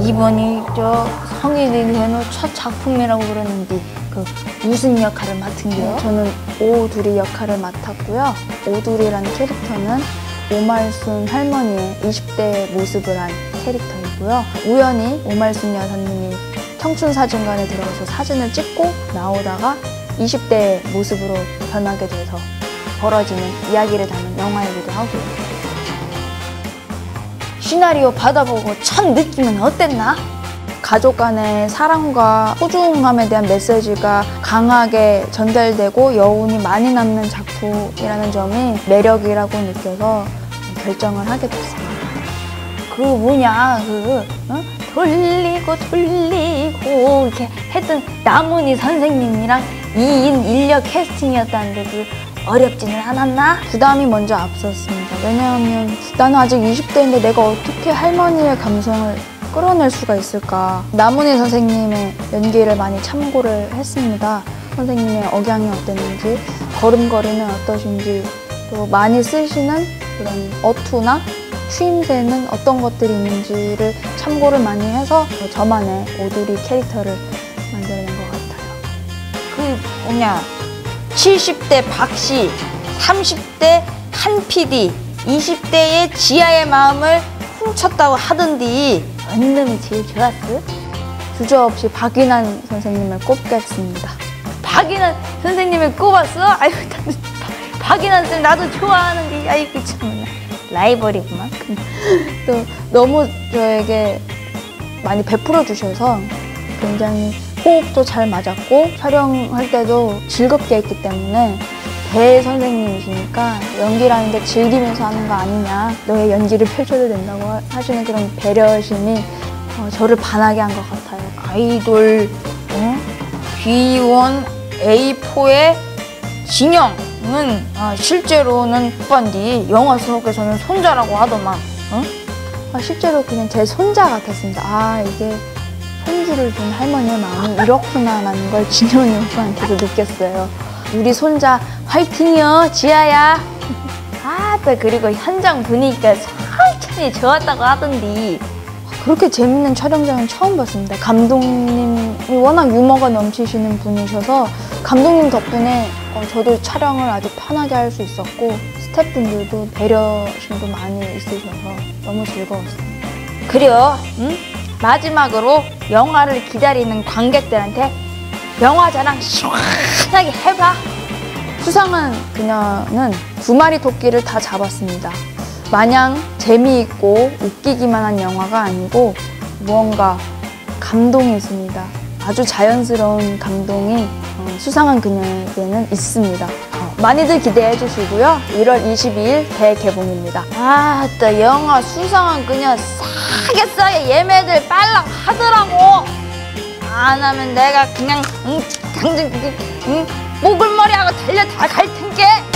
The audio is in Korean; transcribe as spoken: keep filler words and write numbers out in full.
이번이 저 성인이 된 후 첫 작품이라고 그러는데 그 무슨 역할을 맡은 게요? 저는 오두리 역할을 맡았고요. 오두리라는 캐릭터는 오말순 할머니의 이십 대 모습을 한 캐릭터이고요. 우연히 오말순 여사님이 청춘사진관에 들어가서 사진을 찍고 나오다가 이십 대 모습으로 변하게 돼서 벌어지는 이야기를 담은 영화이기도 하고요. 시나리오 받아보고 첫 느낌은 어땠나? 가족 간의 사랑과 소중함에 대한 메시지가 강하게 전달되고 여운이 많이 남는 작품이라는 점이 매력이라고 느껴서 결정을 하게 됐습니다. 그 뭐냐 그 어? 돌리고 돌리고 이렇게 했던 남은희 선생님이랑 이인 인력 캐스팅이었다는데 그 어렵지는 않았나? 부담이 먼저 앞섰습니다. 왜냐하면 나는 아직 이십 대인데 내가 어떻게 할머니의 감성을 끌어낼 수가 있을까? 남은희 선생님의 연기를 많이 참고를 했습니다. 선생님의 억양이 어땠는지, 걸음걸이는 어떠신지, 또 많이 쓰시는 그런 어투나 추임새는 어떤 것들이 있는지를 참고를 많이 해서 저만의 오두리 캐릭터를 만들어낸 것 같아요. 그 뭐냐 칠십 대 박씨, 삼십 대 한 피디, 이십 대의 지아의 마음을 훔쳤다고 하던디 어느 놈이 제일 좋았어? 주저없이 박인환 선생님을 꼽겠습니다. 박인환 선생님을 꼽았어? 아유, 박인환 선생님 나도 좋아하는데 아이고 참 라이벌이구만. 또 너무 저에게 많이 베풀어 주셔서 굉장히 호흡도 잘 맞았고 촬영할 때도 즐겁게 했기 때문에 대 선생님이시니까 연기라는 게 즐기면서 하는 거 아니냐, 너의 연기를 펼쳐도 된다고 하시는 그런 배려심이 어, 저를 반하게 한 것 같아요. 아이돌 어? 비원 에이포의 진영은 아, 실제로는 오빠인데 영화 속에서는 손자라고 하더만. 어? 아, 실제로 그냥 제 손자 같았습니다. 아, 이게 손주를 둔 할머니의 마음이 이렇구나라는 걸 진영이 오빠한테서 느꼈어요. 우리 손자 화이팅이요, 지아야. 아, 또 그리고 현장 분위기가 설찬이 좋았다고 하던데. 그렇게 재밌는 촬영장은 처음 봤습니다. 감독님이 워낙 유머가 넘치시는 분이셔서 감독님 덕분에 어, 저도 촬영을 아주 편하게 할 수 있었고 스태프분들도 배려심도 많이 있으셔서 너무 즐거웠습니다. 그래요. 응? 마지막으로 영화를 기다리는 관객들한테 영화 자랑 시원하게 해봐. 수상한 그녀는 두 마리 토끼를 다 잡았습니다. 마냥 재미있고 웃기기만 한 영화가 아니고 무언가 감동이 있습니다. 아주 자연스러운 감동이 수상한 그녀에게는 있습니다. 많이들 기대해 주시고요. 일월 이십이일 대개봉입니다. 아, 또 영화 수상한 그녀 싸게 싸게 예매들 빨랑 하더라고. 안 하면 내가 그냥 응, 당장 응, 목을머리하고 달려 다 갈 텐게.